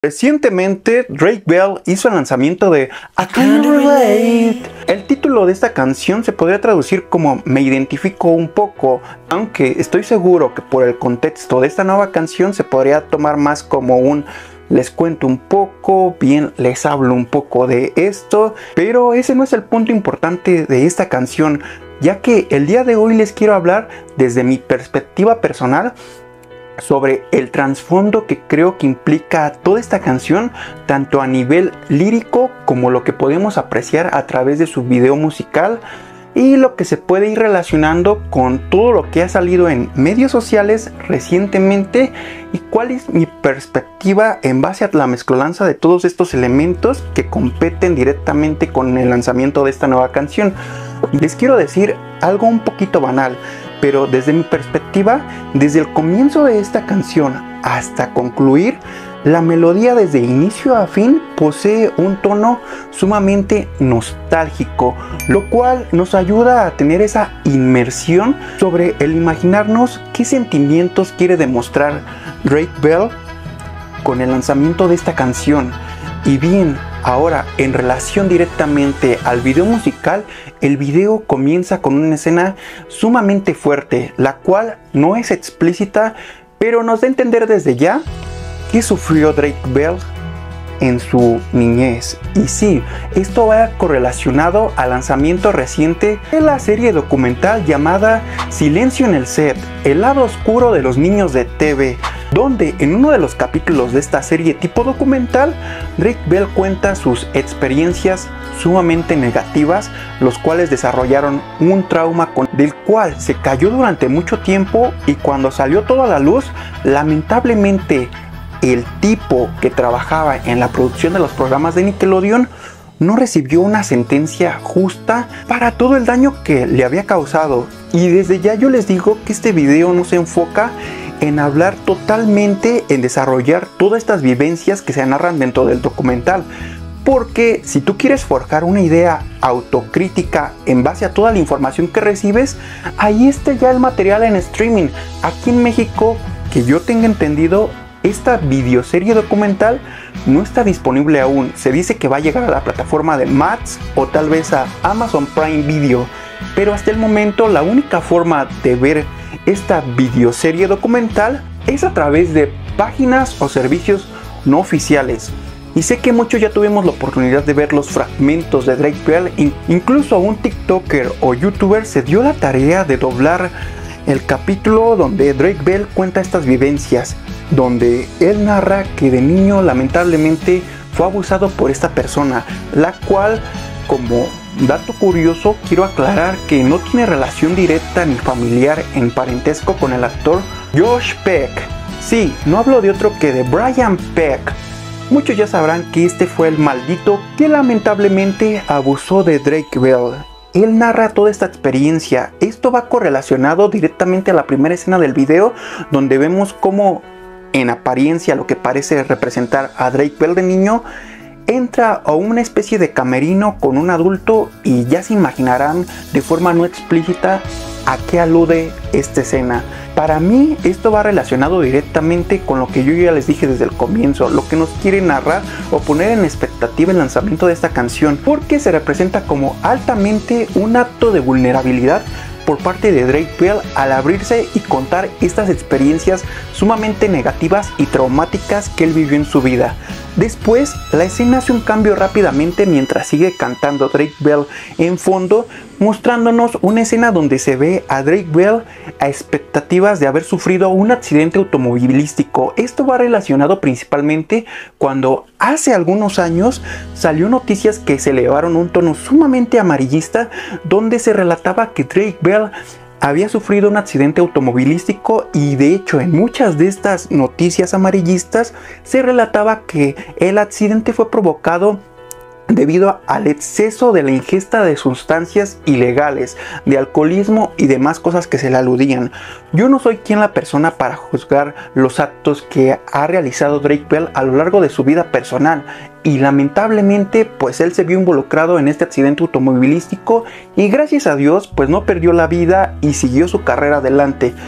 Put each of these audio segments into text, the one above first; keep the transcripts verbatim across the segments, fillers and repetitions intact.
Recientemente, Drake Bell hizo el lanzamiento de I Can't Relate. El título de esta canción se podría traducir como Me identifico un poco, aunque estoy seguro que por el contexto de esta nueva canción se podría tomar más como un les cuento un poco, bien les hablo un poco de esto, pero ese no es el punto importante de esta canción, ya que el día de hoy les quiero hablar desde mi perspectiva personal sobre el trasfondo que creo que implica toda esta canción, tanto a nivel lírico como lo que podemos apreciar a través de su video musical y lo que se puede ir relacionando con todo lo que ha salido en medios sociales recientemente y cuál es mi perspectiva en base a la mezcolanza de todos estos elementos que competen directamente con el lanzamiento de esta nueva canción. Les quiero decir algo un poquito banal, pero desde mi perspectiva, desde el comienzo de esta canción hasta concluir, la melodía desde inicio a fin posee un tono sumamente nostálgico, lo cual nos ayuda a tener esa inmersión sobre el imaginarnos qué sentimientos quiere demostrar Drake Bell con el lanzamiento de esta canción. Y bien, ahora en relación directamente al video musical, el video comienza con una escena sumamente fuerte, la cual no es explícita, pero nos da a entender desde ya que sufrió Drake Bell en su niñez. Y sí, esto va correlacionado al lanzamiento reciente de la serie documental llamada Silencio en el Set, el lado oscuro de los niños de T V, donde en uno de los capítulos de esta serie tipo documental, Drake Bell cuenta sus experiencias sumamente negativas, los cuales desarrollaron un trauma con, del cual se cayó durante mucho tiempo, y cuando salió todo a la luz, lamentablemente el tipo que trabajaba en la producción de los programas de Nickelodeon no recibió una sentencia justa para todo el daño que le había causado. Y desde ya yo les digo que este video no se enfoca en hablar totalmente en desarrollar todas estas vivencias que se narran dentro del documental, porque si tú quieres forjar una idea autocrítica en base a toda la información que recibes, ahí está ya el material en streaming. Aquí en México, que yo tenga entendido, esta videoserie documental no está disponible aún. Se dice que va a llegar a la plataforma de Max o tal vez a Amazon Prime Video, pero hasta el momento la única forma de ver esta videoserie documental es a través de páginas o servicios no oficiales. Y sé que muchos ya tuvimos la oportunidad de ver los fragmentos de Drake Bell, incluso un TikToker o YouTuber se dio la tarea de doblar el capítulo donde Drake Bell cuenta estas vivencias, donde él narra que de niño lamentablemente fue abusado por esta persona, la cual, como dato curioso, quiero aclarar que no tiene relación directa ni familiar en parentesco con el actor Josh Peck. Sí, no hablo de otro que de Brian Peck. Muchos ya sabrán que este fue el maldito que lamentablemente abusó de Drake Bell. Él narra toda esta experiencia. Esto va correlacionado directamente a la primera escena del video, donde vemos cómo en apariencia lo que parece representar a Drake Bell de niño entra a una especie de camerino con un adulto, y ya se imaginarán de forma no explícita a qué alude esta escena. Para mí esto va relacionado directamente con lo que yo ya les dije desde el comienzo, lo que nos quiere narrar o poner en expectativa el lanzamiento de esta canción, porque se representa como altamente un acto de vulnerabilidad por parte de Drake Bell al abrirse y contar estas experiencias sumamente negativas y traumáticas que él vivió en su vida. Después, la escena hace un cambio rápidamente mientras sigue cantando Drake Bell en fondo, mostrándonos una escena donde se ve a Drake Bell a expectativas de haber sufrido un accidente automovilístico. Esto va relacionado principalmente cuando hace algunos años salió noticias que se elevaron un tono sumamente amarillista, donde se relataba que Drake Bell había sufrido un accidente automovilístico, y de hecho en muchas de estas noticias amarillistas se relataba que el accidente fue provocado debido al exceso de la ingesta de sustancias ilegales, de alcoholismo y demás cosas que se le aludían. Yo no soy quien la persona para juzgar los actos que ha realizado Drake Bell a lo largo de su vida personal, y lamentablemente pues él se vio involucrado en este accidente automovilístico y gracias a Dios pues no perdió la vida y siguió su carrera adelante.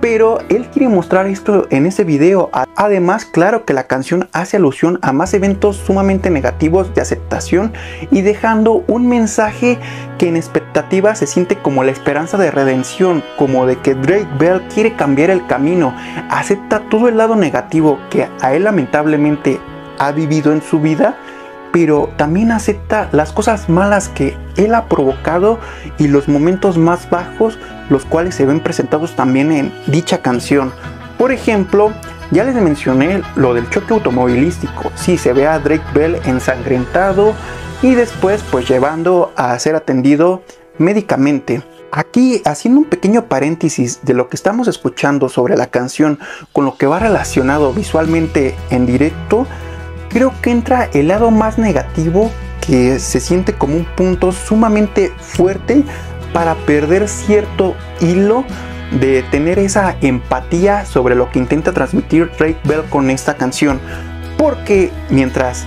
pero él quiere mostrar esto en ese video. Además, claro que la canción hace alusión a más eventos sumamente negativos de aceptación y dejando un mensaje que en expectativa se siente como la esperanza de redención, como de que Drake Bell quiere cambiar el camino, acepta todo el lado negativo que a él lamentablemente ha vivido en su vida, pero también acepta las cosas malas que él ha provocado y los momentos más bajos, los cuales se ven presentados también en dicha canción. Por ejemplo, ya les mencioné lo del choque automovilístico. Sí, se ve a Drake Bell ensangrentado y después pues llevando a ser atendido médicamente. Aquí, haciendo un pequeño paréntesis de lo que estamos escuchando sobre la canción con lo que va relacionado visualmente en directo, creo que entra el lado más negativo, que se siente como un punto sumamente fuerte para perder cierto hilo de tener esa empatía sobre lo que intenta transmitir Drake Bell con esta canción. Porque mientras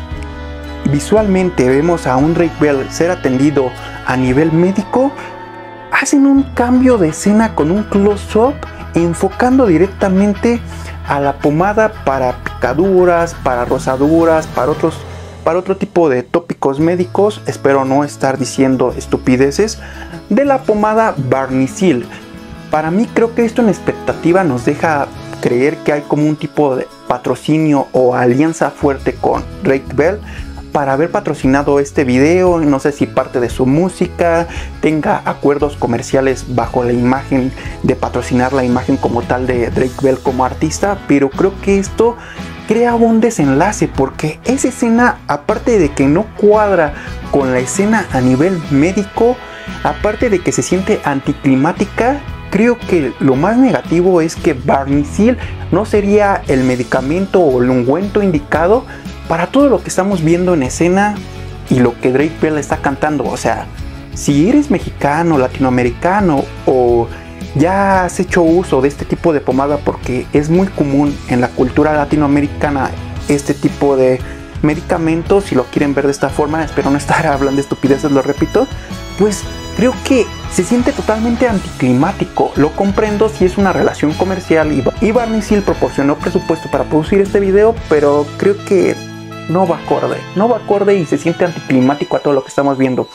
visualmente vemos a un Drake Bell ser atendido a nivel médico, hacen un cambio de escena con un close-up enfocando directamente a la pomada para picaduras, para rosaduras, para otros, para otro tipo de tópicos médicos. Espero no estar diciendo estupideces. De la pomada Barnicil. Para mí creo que esto en expectativa nos deja creer que hay como un tipo de patrocinio o alianza fuerte con Drake Bell para haber patrocinado este video. No sé si parte de su música tenga acuerdos comerciales bajo la imagen de patrocinar la imagen como tal de Drake Bell como artista, pero creo que esto crea un desenlace porque esa escena, aparte de que no cuadra con la escena a nivel médico, aparte de que se siente anticlimática, creo que lo más negativo es que Barnicil no sería el medicamento o el ungüento indicado para todo lo que estamos viendo en escena y lo que Drake Bell está cantando. O sea, si eres mexicano, latinoamericano o ya has hecho uso de este tipo de pomada, porque es muy común en la cultura latinoamericana este tipo de medicamentos, si lo quieren ver de esta forma, espero no estar hablando de estupideces, lo repito, pues creo que se siente totalmente anticlimático. Lo comprendo si es una relación comercial y Barnicil proporcionó presupuesto para producir este video, pero creo que no va acorde, no va acorde y se siente anticlimático a todo lo que estamos viendo.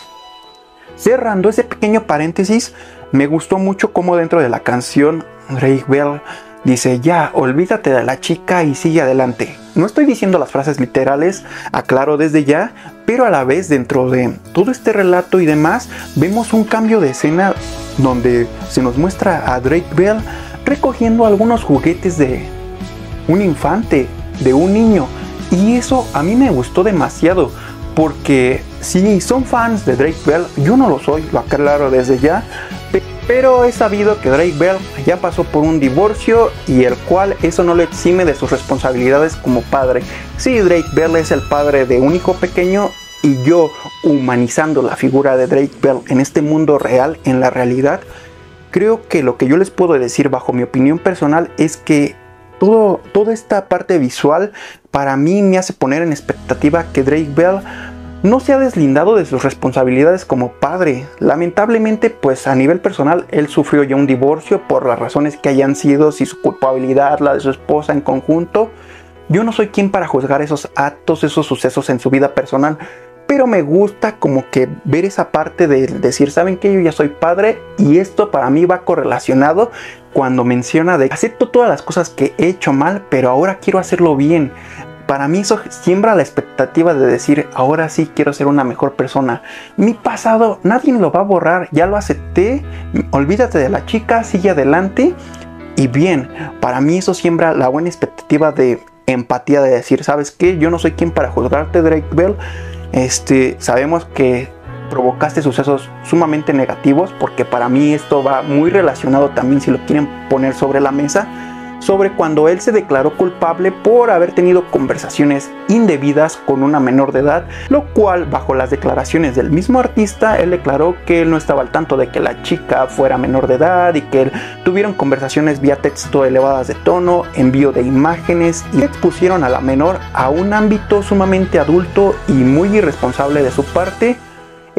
Cerrando ese pequeño paréntesis, me gustó mucho cómo dentro de la canción Drake Bell dice: ya, olvídate de la chica y sigue adelante. No estoy diciendo las frases literales, aclaro desde ya, pero a la vez dentro de todo este relato y demás, vemos un cambio de escena donde se nos muestra a Drake Bell recogiendo algunos juguetes de un infante, de un niño. Y eso a mí me gustó demasiado, porque si son fans de Drake Bell, yo no lo soy, lo aclaro desde ya, pero he sabido que Drake Bell ya pasó por un divorcio y el cual eso no lo exime de sus responsabilidades como padre. Sí, Drake Bell es el padre de un hijo pequeño y yo, humanizando la figura de Drake Bell en este mundo real, en la realidad, creo que lo que yo les puedo decir bajo mi opinión personal es que todo, toda esta parte visual para mí me hace poner en expectativa que Drake Bell no se ha deslindado de sus responsabilidades como padre. Lamentablemente, pues a nivel personal, él sufrió ya un divorcio por las razones que hayan sido, si su culpabilidad, la de su esposa en conjunto. Yo no soy quien para juzgar esos actos, esos sucesos en su vida personal, pero me gusta como que ver esa parte de decir, ¿saben qué? Yo ya soy padre y esto para mí va correlacionado cuando menciona de acepto todas las cosas que he hecho mal, pero ahora quiero hacerlo bien. Para mí eso siembra la expectativa de decir, ahora sí quiero ser una mejor persona. Mi pasado nadie lo va a borrar, ya lo acepté, olvídate de la chica, sigue adelante. Y bien, para mí eso siembra la buena expectativa de empatía, de decir, ¿sabes qué? Yo no soy quien para juzgarte, Drake Bell. Este, sabemos que provocaste sucesos sumamente negativos, porque para mí esto va muy relacionado también, si lo quieren poner sobre la mesa, sobre cuando él se declaró culpable por haber tenido conversaciones indebidas con una menor de edad, lo cual bajo las declaraciones del mismo artista, él declaró que él no estaba al tanto de que la chica fuera menor de edad y que él tuvieron conversaciones vía texto elevadas de tono, envío de imágenes y expusieron a la menor a un ámbito sumamente adulto y muy irresponsable de su parte,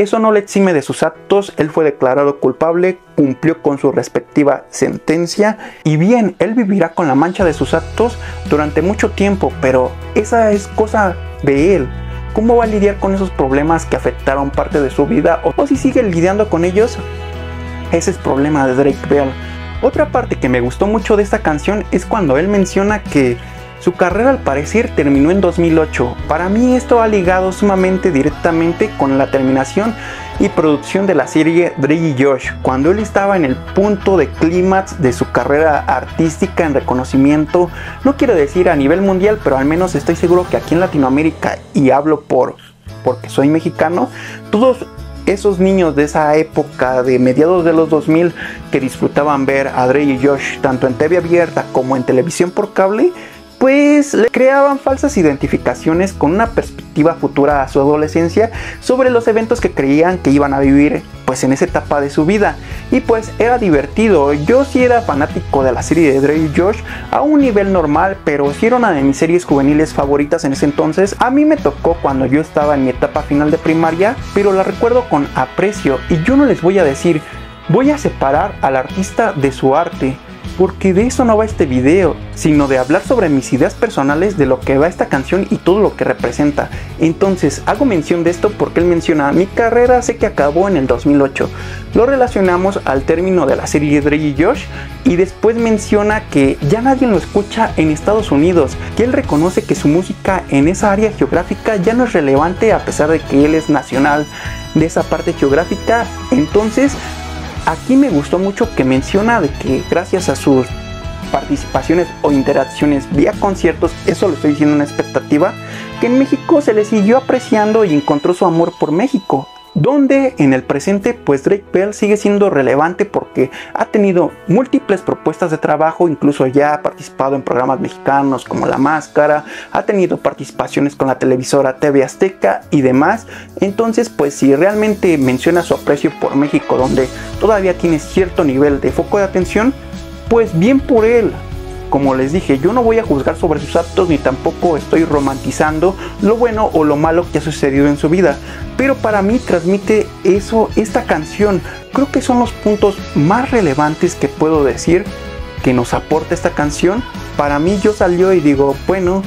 eso no le exime de sus actos. Él fue declarado culpable, cumplió con su respectiva sentencia y bien, él vivirá con la mancha de sus actos durante mucho tiempo, pero esa es cosa de él. ¿Cómo va a lidiar con esos problemas que afectaron parte de su vida? O, o si sigue lidiando con ellos, ese es problema de Drake Bell. Otra parte que me gustó mucho de esta canción es cuando él menciona que su carrera al parecer terminó en dos mil ocho. Para mí esto va ligado sumamente directamente con la terminación y producción de la serie Drake y Josh, cuando él estaba en el punto de clímax de su carrera artística en reconocimiento, no quiero decir a nivel mundial, pero al menos estoy seguro que aquí en Latinoamérica, y hablo por porque soy mexicano, todos esos niños de esa época de mediados de los dos mil que disfrutaban ver a Drake y Josh tanto en T V abierta como en televisión por cable, pues le creaban falsas identificaciones con una perspectiva futura a su adolescencia sobre los eventos que creían que iban a vivir pues en esa etapa de su vida, y pues era divertido. Yo sí era fanático de la serie de Drake y Josh a un nivel normal, pero sí era una de mis series juveniles favoritas en ese entonces. A mí me tocó cuando yo estaba en mi etapa final de primaria, pero la recuerdo con aprecio, y yo no les voy a decir voy a separar al artista de su arte, porque de eso no va este video, sino de hablar sobre mis ideas personales de lo que va esta canción y todo lo que representa. Entonces hago mención de esto porque él menciona: mi carrera sé que acabó en el dos mil ocho, lo relacionamos al término de la serie Drake y Josh, y después menciona que ya nadie lo escucha en Estados Unidos, que él reconoce que su música en esa área geográfica ya no es relevante a pesar de que él es nacional de esa parte geográfica. Entonces aquí me gustó mucho que menciona de que gracias a sus participaciones o interacciones vía conciertos, eso lo estoy diciendo una expectativa, que en México se le siguió apreciando y encontró su amor por México, donde en el presente pues Drake Bell sigue siendo relevante porque ha tenido múltiples propuestas de trabajo, incluso ya ha participado en programas mexicanos como La Máscara, ha tenido participaciones con la televisora T V Azteca y demás. Entonces pues si realmente menciona su aprecio por México, donde todavía tiene cierto nivel de foco de atención, pues bien por él. Como les dije, yo no voy a juzgar sobre sus actos ni tampoco estoy romantizando lo bueno o lo malo que ha sucedido en su vida, pero para mí transmite eso esta canción. Creo que son los puntos más relevantes que puedo decir que nos aporta esta canción. Para mí yo salió y digo, bueno,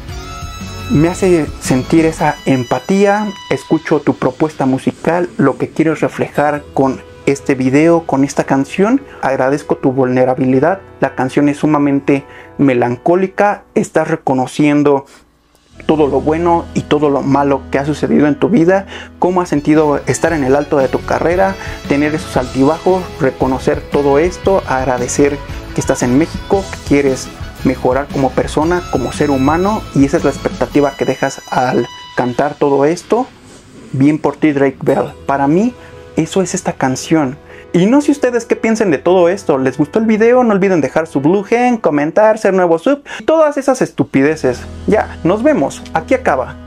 me hace sentir esa empatía, escucho tu propuesta musical, lo que quieres reflejar con este video, con esta canción, agradezco tu vulnerabilidad. La canción es sumamente melancólica, estás reconociendo todo lo bueno y todo lo malo que ha sucedido en tu vida, cómo has sentido estar en el alto de tu carrera, tener esos altibajos, reconocer todo esto, agradecer que estás en México, que quieres mejorar como persona, como ser humano, y esa es la expectativa que dejas al cantar todo esto. Bien por ti, Drake Bell. Para mí eso es esta canción. Y no sé ustedes qué piensen de todo esto. ¿Les gustó el video? No olviden dejar su blue gen, comentar, ser nuevo sub, todas esas estupideces. Ya, nos vemos. Aquí acaba.